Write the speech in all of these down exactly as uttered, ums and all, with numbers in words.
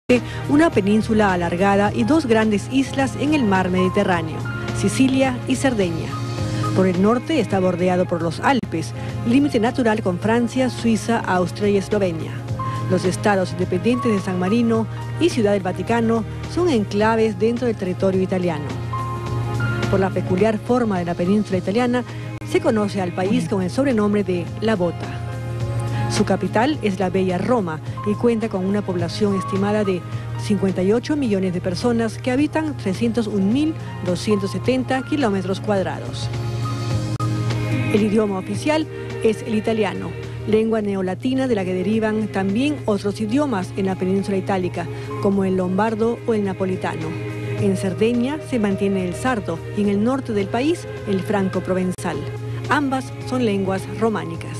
una península alargada y dos grandes islas en el mar Mediterráneo, Sicilia y Cerdeña. Por el norte está bordeado por los Alpes, límite natural con Francia, Suiza, Austria y Eslovenia. Los estados independientes de San Marino y Ciudad del Vaticano son enclaves dentro del territorio italiano. Por la peculiar forma de la península italiana, se conoce al país con el sobrenombre de La Bota. Su capital es la bella Roma y cuenta con una población estimada de cincuenta y ocho millones de personas que habitan trescientos un mil doscientos setenta kilómetros cuadrados. El idioma oficial es el italiano, lengua neolatina de la que derivan también otros idiomas en la península itálica, como el lombardo o el napolitano. En Cerdeña se mantiene el sardo y en el norte del país el franco-provenzal. Ambas son lenguas románicas.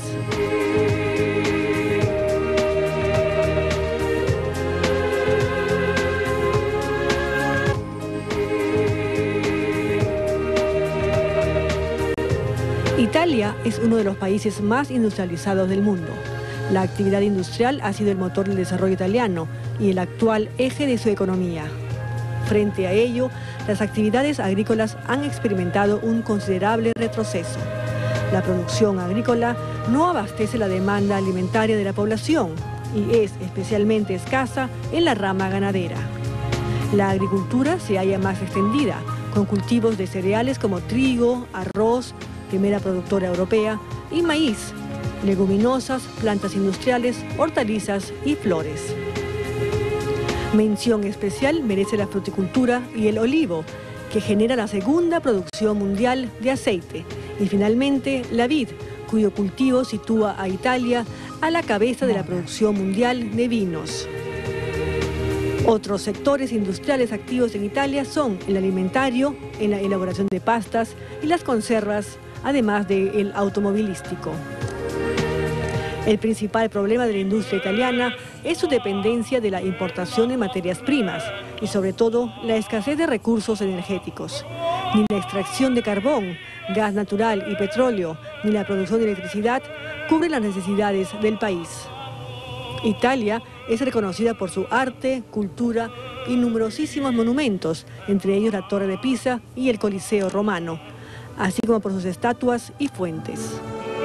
Italia es uno de los países más industrializados del mundo. La actividad industrial ha sido el motor del desarrollo italiano y el actual eje de su economía. Frente a ello, las actividades agrícolas han experimentado un considerable retroceso. La producción agrícola no abastece la demanda alimentaria de la población y es especialmente escasa en la rama ganadera. La agricultura se halla más extendida, con cultivos de cereales como trigo, arroz, primera productora europea, y maíz, leguminosas, plantas industriales, hortalizas y flores. Mención especial merece la fruticultura y el olivo, que genera la segunda producción mundial de aceite, y finalmente la vid, cuyo cultivo sitúa a Italia a la cabeza de la producción mundial de vinos. Otros sectores industriales activos en Italia son el alimentario, en la elaboración de pastas y las conservas, además del automovilístico. El principal problema de la industria italiana es su dependencia de la importación de materias primas y sobre todo la escasez de recursos energéticos. Ni la extracción de carbón, gas natural y petróleo, ni la producción de electricidad cubren las necesidades del país. Italia es reconocida por su arte, cultura y numerosísimos monumentos, entre ellos la Torre de Pisa y el Coliseo romano, así como por sus estatuas y fuentes.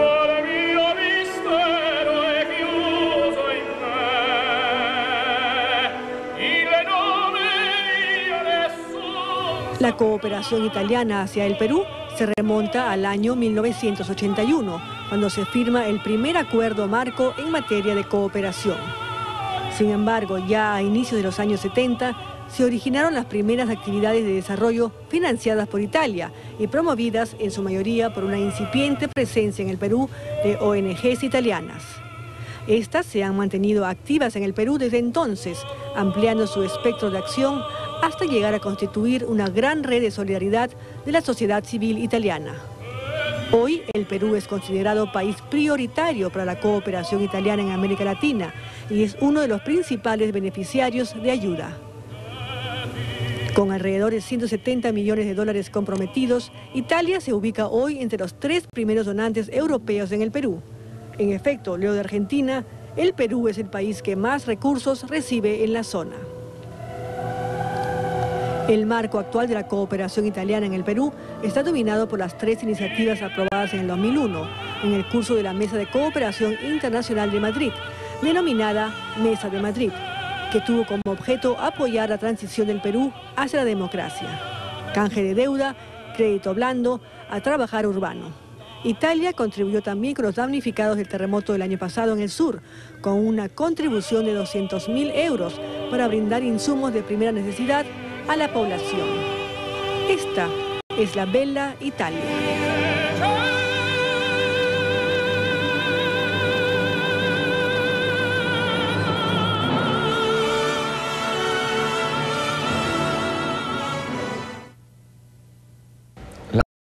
La cooperación italiana hacia el Perú se remonta al año mil novecientos ochenta y uno, cuando se firma el primer acuerdo marco en materia de cooperación. Sin embargo, ya a inicios de los años setenta, se originaron las primeras actividades de desarrollo financiadas por Italia y promovidas en su mayoría por una incipiente presencia en el Perú de O N Ges italianas. Estas se han mantenido activas en el Perú desde entonces, ampliando su espectro de acción hasta llegar a constituir una gran red de solidaridad de la sociedad civil italiana. Hoy el Perú es considerado país prioritario para la cooperación italiana en América Latina y es uno de los principales beneficiarios de ayuda. Con alrededor de ciento setenta millones de dólares comprometidos, Italia se ubica hoy entre los tres primeros donantes europeos en el Perú. En efecto, lejos de Argentina, el Perú es el país que más recursos recibe en la zona. El marco actual de la cooperación italiana en el Perú está dominado por las tres iniciativas aprobadas en el dos mil uno, en el curso de la Mesa de Cooperación Internacional de Madrid, denominada Mesa de Madrid, que tuvo como objeto apoyar la transición del Perú hacia la democracia. Canje de deuda, crédito blando, a trabajar urbano. Italia contribuyó también con los damnificados del terremoto del año pasado en el sur, con una contribución de doscientos mil euros para brindar insumos de primera necesidad a la población. Esta es la Bella Italia.